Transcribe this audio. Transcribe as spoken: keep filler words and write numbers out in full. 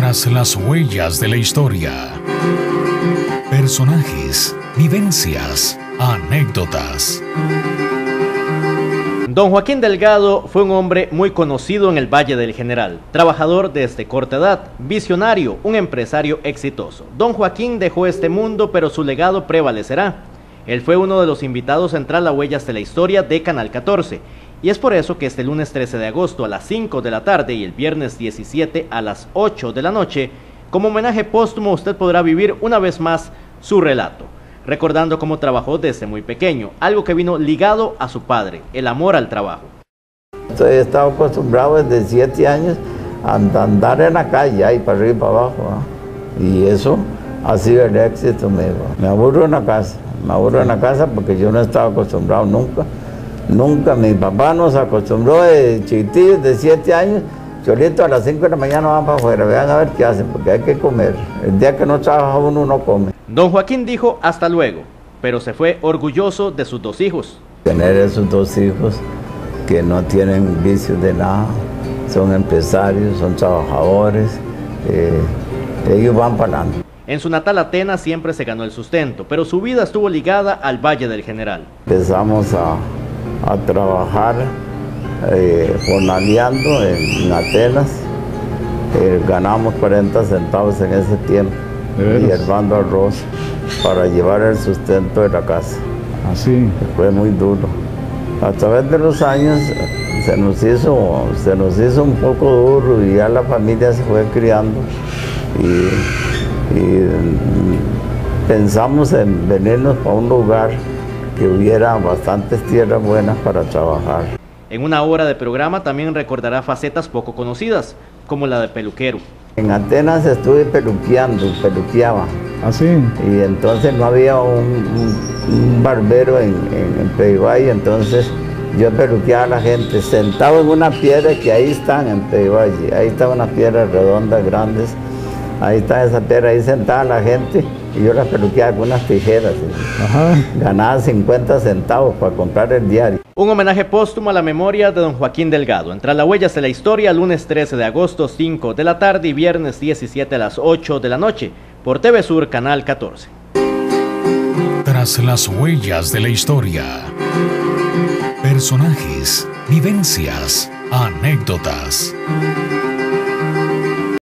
Tras las huellas de la historia. Personajes, vivencias, anécdotas. Don Joaquín Delgado fue un hombre muy conocido en el Valle del General, trabajador desde corta edad, visionario, un empresario exitoso. Don Joaquín dejó este mundo, pero su legado prevalecerá. Él fue uno de los invitados a entrar a Huellas de la Historia de Canal catorce, y es por eso que este lunes trece de agosto a las cinco de la tarde y el viernes diecisiete a las ocho de la noche, como homenaje póstumo, usted podrá vivir una vez más su relato, recordando cómo trabajó desde muy pequeño, algo que vino ligado a su padre, el amor al trabajo. He estado acostumbrado desde siete años a andar en la calle, ahí para arriba y para abajo, ¿no? Y eso ha sido el éxito mío. Me aburro en la casa, me aburro en la casa porque yo no estaba acostumbrado nunca, nunca. Mi papá nos acostumbró de chiquitillos de siete años, Cholito, a las cinco de la mañana van para afuera, vean a ver qué hacen, porque hay que comer. El día que no trabaja uno, no come. Don Joaquín dijo hasta luego, pero se fue orgulloso de sus dos hijos. Tener esos dos hijos que no tienen vicios de nada, son empresarios, son trabajadores, eh, ellos van para adelante. En su natal Atenas siempre se ganó el sustento, pero su vida estuvo ligada al Valle del General. Empezamos a, a trabajar eh, jornaleando en, en Atenas, eh, ganamos cuarenta centavos en ese tiempo, y hiervando arroz para llevar el sustento de la casa. Así. Fue muy duro. A través de los años se nos hizo, se nos hizo un poco duro y ya la familia se fue criando y, y pensamos en venirnos para un lugar que hubiera bastantes tierras buenas para trabajar. En una hora de programa también recordará facetas poco conocidas, como la de peluquero. En Atenas estuve peluqueando, peluqueaba. ¿Ah, sí? Y entonces no había un, un, un barbero en, en, en Peguay, entonces yo peluqueaba a la gente sentado en una piedra que ahí están en Peguay, ahí están unas piedras redondas, grandes, ahí está esa piedra, ahí sentada la gente y yo la peluqueaba con unas tijeras. Ajá. Ganaba cincuenta centavos para comprar el diario. Un homenaje póstumo a la memoria de don Joaquín Delgado. Entre las huellas de la historia, lunes trece de agosto, cinco de la tarde y viernes diecisiete a las ocho de la noche, por T V Sur, Canal catorce. Tras las huellas de la historia. Personajes, vivencias, anécdotas.